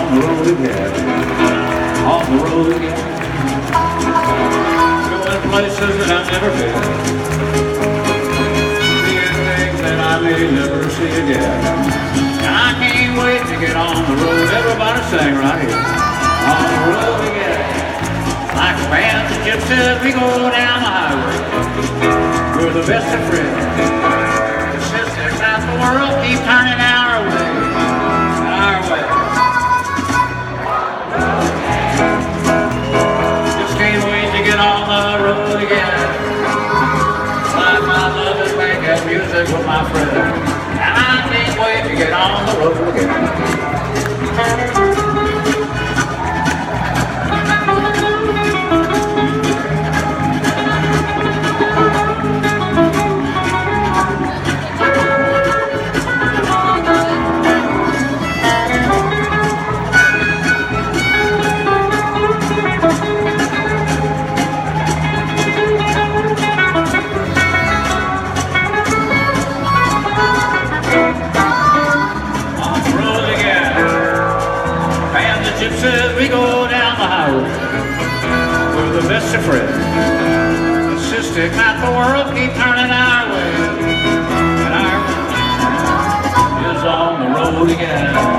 the road again. On the road again. Going places that I've never been. Seeing things that I may never see again. And I can't wait to get on the road. Everybody sing right here. On the road again. Like a band of gypsies, we go down the highway. We're the best of friends. The sisters out the world keep turning our way. Our way. Just can't wait to get on the road again. Like my love is making music with my friends. And I can't wait to get on the road again. Gypsies, we go down the highway. We're the best of friends. The system at the world keep turning our way. And our is on the road again.